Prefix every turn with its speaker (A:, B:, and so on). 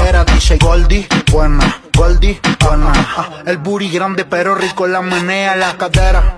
A: cadera. Dice Goldie, buena, Goldie, buena. El booty grande pero rico la menea la cadera.